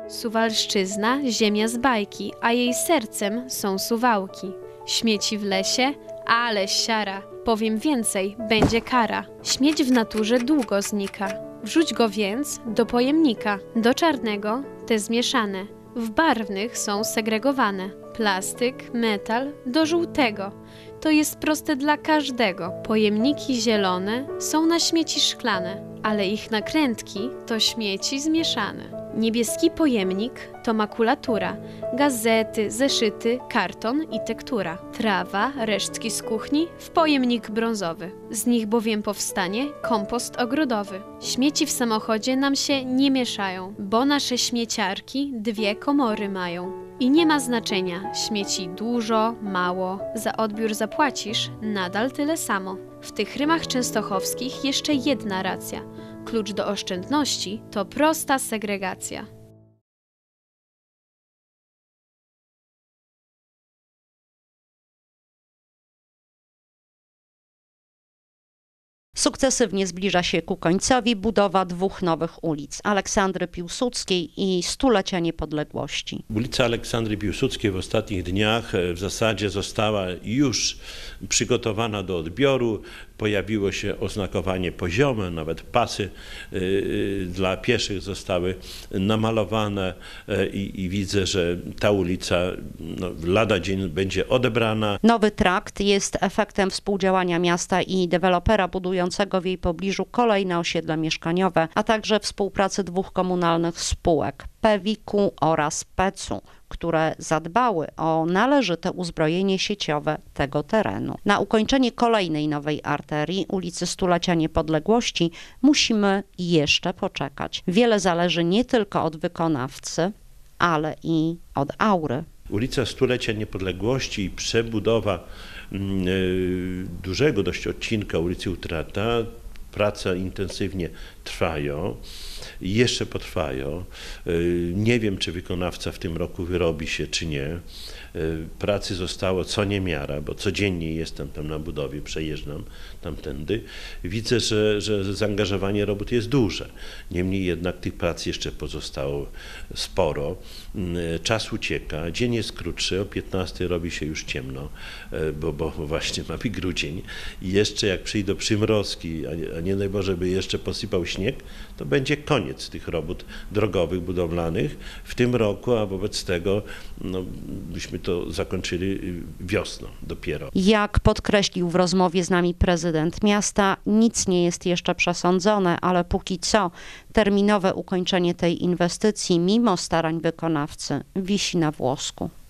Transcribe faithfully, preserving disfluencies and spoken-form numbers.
Suwalszczyzna, ziemia z bajki, a jej sercem są Suwałki. Śmieci w lesie, ale siara. Powiem więcej, będzie kara. Śmieć w naturze długo znika. Wrzuć go więc do pojemnika. Do czarnego te zmieszane. W barwnych są segregowane. Plastyk, metal do żółtego. To jest proste dla każdego. Pojemniki zielone są na śmieci szklane, ale ich nakrętki to śmieci zmieszane. Niebieski pojemnik to makulatura, gazety, zeszyty, karton i tektura. Trawa, resztki z kuchni w pojemnik brązowy. Z nich bowiem powstanie kompost ogrodowy. Śmieci w samochodzie nam się nie mieszają, bo nasze śmieciarki dwie komory mają. I nie ma znaczenia, śmieci dużo, mało, za odbiór zapłacisz nadal tyle samo. W tych rymach częstochowskich jeszcze jedna racja. Klucz do oszczędności to prosta segregacja. Sukcesywnie zbliża się ku końcowi budowa dwóch nowych ulic, Aleksandry Piłsudskiej i Stulecia Niepodległości. Ulica Aleksandry Piłsudskiej w ostatnich dniach w zasadzie została już przygotowana do odbioru. Pojawiło się oznakowanie poziome, nawet pasy y, dla pieszych zostały namalowane y, i widzę, że ta ulica no, lada dzień będzie odebrana. Nowy trakt jest efektem współdziałania miasta i dewelopera budującego w jej pobliżu kolejne osiedle mieszkaniowe, a także współpracy dwóch komunalnych spółek, Pewiku oraz Pecu, które zadbały o należyte uzbrojenie sieciowe tego terenu. Na ukończenie kolejnej nowej arterii, ulicy Stulecia Niepodległości, musimy jeszcze poczekać. Wiele zależy nie tylko od wykonawcy, ale i od aury. Ulica Stulecia Niepodległości i przebudowa yy, dużego dość odcinka ulicy Utrata, prace intensywnie trwają. Jeszcze potrwają. Nie wiem, czy wykonawca w tym roku wyrobi się, czy nie. Pracy zostało co niemiara, bo codziennie jestem tam na budowie, przejeżdżam tamtędy. Widzę, że, że zaangażowanie robót jest duże. Niemniej jednak tych prac jeszcze pozostało sporo. Czas ucieka, dzień jest krótszy, o piętnastej robi się już ciemno, bo, bo właśnie mamy grudzień. I jeszcze jak przyjdą przymrozki, a nie daj Boże, by jeszcze posypał śnieg, to będzie koniec tych robót drogowych, budowlanych w tym roku, a wobec tego no, byśmy to zakończyli wiosną dopiero. Jak podkreślił w rozmowie z nami prezydent miasta, nic nie jest jeszcze przesądzone, ale póki co terminowe ukończenie tej inwestycji mimo starań wykonawcy wisi na włosku.